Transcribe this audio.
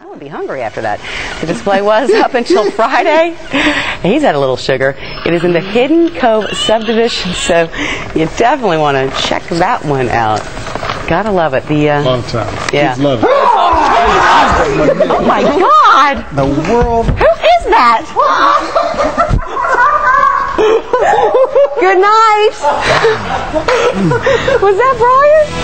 would be hungry after that. The display was up until Friday. He's had a little sugar. It is in the Hidden Cove subdivision, so you definitely want to check that one out. Gotta love it. Long time. Yeah. Kids love it. Oh my God! The world. Who is that? Good night. Was that Brian?